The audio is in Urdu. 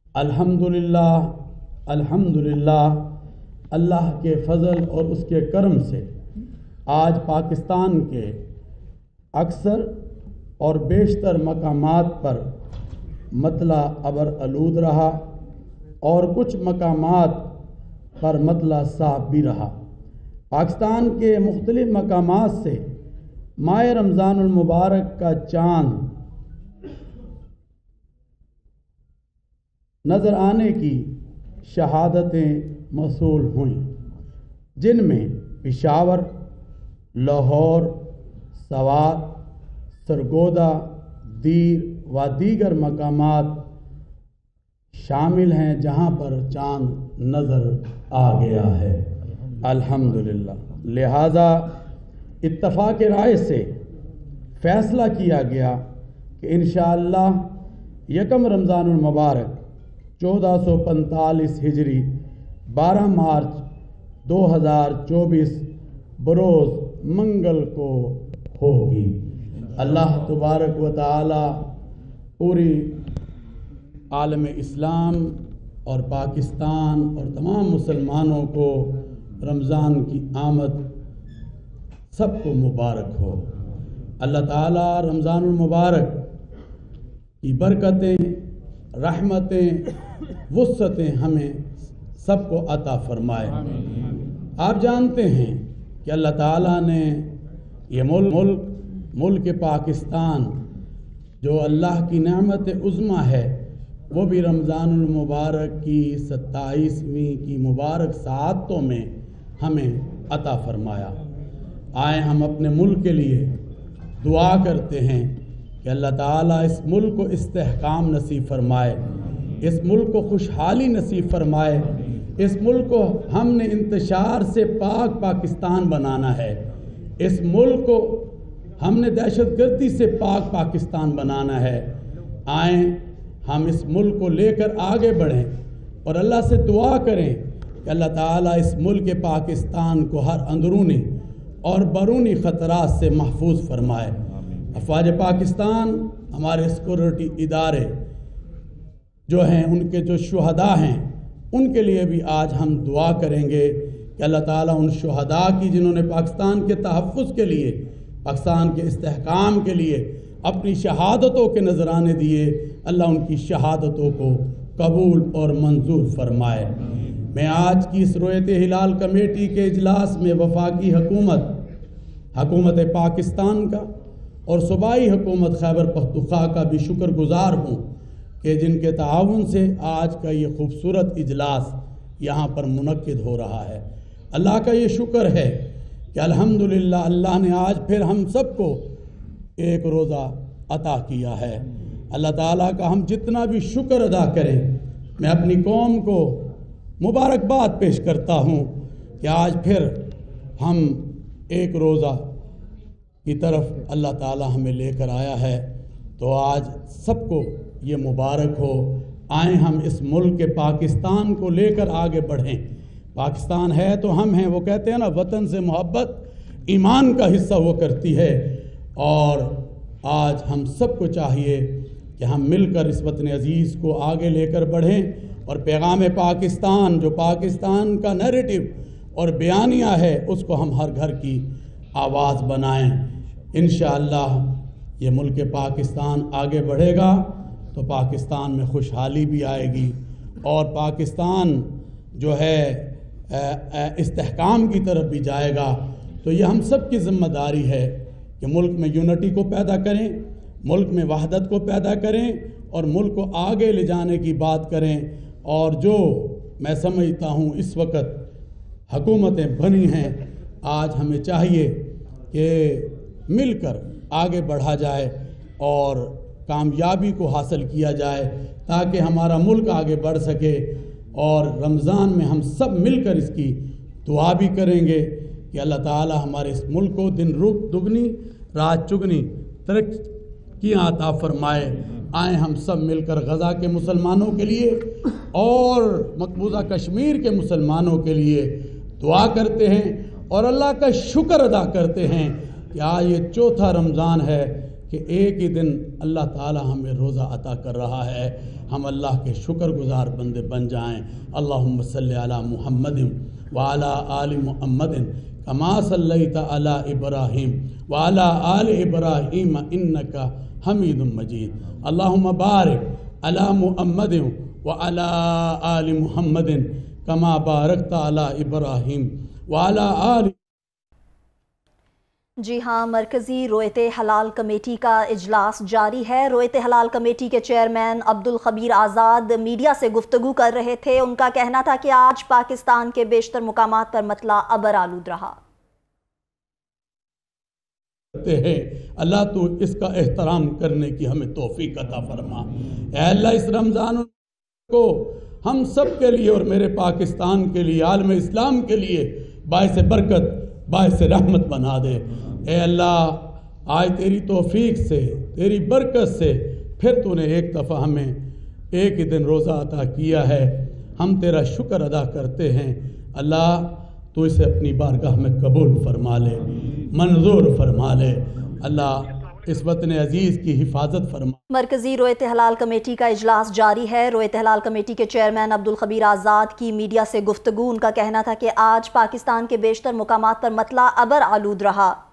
الحمدللہ الحمدللہ اللہ کے فضل اور اس کے کرم سے آج پاکستان کے اکثر اور بیشتر مقامات پر مطلع ابر آلود رہا اور کچھ مقامات پر مطلع صاف بھی رہا۔ پاکستان کے مختلف مقامات سے ماہ رمضان المبارک کا چاند نظر آنے کی شہادتیں موصول ہوئیں، جن میں پشاور، لاہور، سوات، سرگودا، دیر و دیگر مقامات شامل ہیں جہاں پر چاند نظر آ گیا ہے الحمدللہ۔ لہذا اتفاق رائے سے فیصلہ کیا گیا کہ انشاءاللہ یکم رمضان المبارک 1445 ہجری 12 مارچ 2024 بروز منگل کو ہوگی۔ اللہ تبارک و تعالی پوری عالم اسلام اور پاکستان اور تمام مسلمانوں کو رمضان کی آمد سب کو مبارک ہو۔ اللہ تعالی رمضان المبارک کی برکتیں، رحمتیں، وسعتیں ہمیں سب کو عطا فرمائے۔ آپ جانتے ہیں کہ اللہ تعالیٰ نے یہ ملک پاکستان جو اللہ کی نعمت عظمیٰ ہے، وہ بھی رمضان المبارک کی 27ویں کی مبارک ساعتوں میں ہمیں عطا فرمایا۔ آئیں ہم اپنے ملک کے لیے دعا کرتے ہیں کہ اللہ تعالیٰ اس ملک کو استحکام نصیب فرمائے، اس ملک کو خوشحالی نصیب فرمائے۔ اس ملک کو ہم نے انتشار سے پاک پاکستان بنانا ہے، اس ملک کو ہم نے دہشت گردی سے پاک پاکستان بنانا ہے۔ آئیں ہم اس ملک کو لے کر آگے بڑھیں اور اللہ سے دعا کریں کہ اللہ تعالیٰ اس ملک پاکستان کو ہر اندرونی اور بیرونی خطرات سے محفوظ فرمائے۔ افواج پاکستان، ہمارے سیکورٹی ادارے جو ہیں، ان کے جو شہداء ہیں، ان کے لیے بھی آج ہم دعا کریں گے کہ اللہ تعالیٰ ان شہداء کی جنہوں نے پاکستان کے تحفظ کے لیے، پاکستان کے استحکام کے لیے اپنی شہادتوں کے نذرانے دیے، اللہ ان کی شہادتوں کو قبول اور منظور فرمائے۔ میں آج کی اس رؤیت ہلال کمیٹی کے اجلاس میں وفاقی حکومت پاکستان کا اور صوبائی حکومت خیبر پختونخوا کا بھی شکر گزار ہوں کہ جن کے تعاون سے آج کا یہ خوبصورت اجلاس یہاں پر منعقد ہو رہا ہے۔ اللہ کا یہ شکر ہے کہ الحمدللہ اللہ نے آج پھر ہم سب کو ایک روزہ عطا کیا ہے۔ اللہ تعالیٰ کا ہم جتنا بھی شکر ادا کریں، میں اپنی قوم کو مبارکباد پیش کرتا ہوں کہ آج پھر ہم ایک روزہ کی طرف اللہ تعالیٰ ہمیں لے کر آیا ہے، تو آج سب کو یہ مبارک ہو۔ آئیں ہم اس ملک پاکستان کو لے کر آگے بڑھیں۔ پاکستان ہے تو ہم ہیں، وہ کہتے ہیں نا، وطن سے محبت ایمان کا حصہ وہ کرتی ہے، اور آج ہم سب کو چاہیے کہ ہم مل کر اس وطن عزیز کو آگے لے کر بڑھیں اور پیغام پاکستان جو پاکستان کا نیریٹو اور بیانیہ ہے، اس کو ہم ہر گھر کی آواز بنائیں۔ انشاءاللہ یہ ملک پاکستان آگے بڑھے گا تو پاکستان میں خوشحالی بھی آئے گی، اور پاکستان جو ہے استحکام کی طرف بھی جائے گا۔ تو یہ ہم سب کی ذمہ داری ہے کہ ملک میں یونٹی کو پیدا کریں، ملک میں وحدت کو پیدا کریں، اور ملک کو آگے لے جانے کی بات کریں۔ اور جو میں سمجھتا ہوں اس وقت حکومتیں بنی ہیں، آج ہمیں چاہیے کہ مل کر آگے بڑھا جائے اور کامیابی کو حاصل کیا جائے، تاکہ ہمارا ملک آگے بڑھ سکے۔ اور رمضان میں ہم سب مل کر اس کی دعا بھی کریں گے کہ اللہ تعالی ہمارے اس ملک کو دن دگنی رات چگنی ترقیاں عطا فرمائے۔ آئیں ہم سب مل کر غزہ کے مسلمانوں کے لیے اور مقبوضہ کشمیر کے مسلمانوں کے لیے دعا کرتے ہیں، اور اللہ کا شکر ادا کرتے ہیں کہ آج یہ چوتھا رمضان ہے کہ ایک ہی دن اللہ تعالی ہمیں روزہ عطا کر رہا ہے، ہم اللہ کے شکر گزار بندے بن جائیں۔ اللہم صلی علی محمد وعلی آل محمد کما صلیت علی ابراہیم وعلی آل ابراہیم انک حمید مجید۔ اللہم بارک علی محمد وعلی آل محمد کما بارکت علی ابراہیم وعلی آل۔ جی ہاں، مرکزی رویت حلال کمیٹی کا اجلاس جاری ہے۔ رویت حلال کمیٹی کے چیئرمین عبدالخبیر آزاد میڈیا سے گفتگو کر رہے تھے۔ ان کا کہنا تھا کہ آج پاکستان کے بیشتر مقامات پر مطلع ابر آلود رہا۔ اللہ تو اس کا احترام کرنے کی ہمیں توفیق عطا فرما۔ اے اللہ اس رمضان کو ہم سب کے لیے اور میرے پاکستان کے لیے، عالم اسلام کے لیے باعث برکت، باعث رحمت بنا دے۔ اے اللہ آج تیری توفیق سے، تیری برکت سے پھر تو نے ایک دفعہ ہمیں ایک ہی دن روزہ عطا کیا ہے، ہم تیرا شکر ادا کرتے ہیں۔ اللہ تو اسے اپنی بارگاہ میں قبول فرما لے، منظور فرما لے۔ اللہ اس وطن عزیز کی حفاظت فرما۔ مرکزی رویت حلال کمیٹی کا اجلاس جاری ہے۔ رویت حلال کمیٹی کے چیئرمین عبدالخبیر آزاد کی میڈیا سے گفتگو۔ ان کا کہنا تھا کہ آج پاکستان کے بیشتر مقامات پر مطلع ابر آلود رہا۔